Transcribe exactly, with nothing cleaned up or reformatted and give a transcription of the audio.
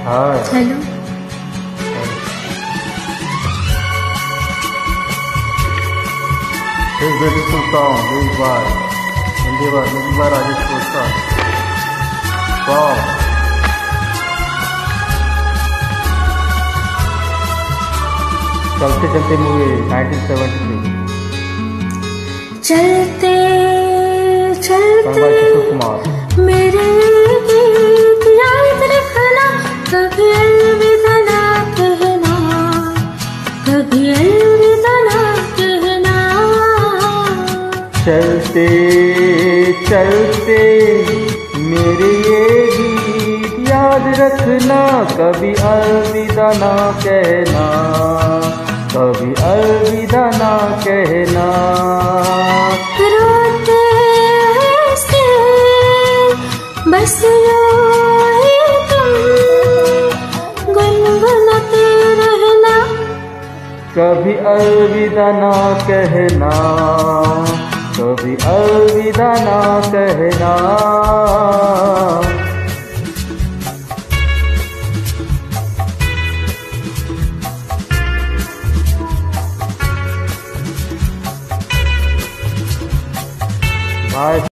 हाँ hello. This beautiful song used by Indiva Indiva Rajesh Kosta from चलते चलते movie nineteen seventy three. चलते चलते किशोर कुमार। मेरे गीत याद रखना, कभी अलविदा ना कहना, कभी अलविदा ना कहना। चलते चलते मेरे ये गीत याद रखना, कभी अलविदा ना कहना, कभी अलविदा ना कहना। रोते ऐसे बस यूं ही तुम गुनगुनाते रहना, कभी अलविदा ना कहना, कभी अलविदा ना कहना। भाई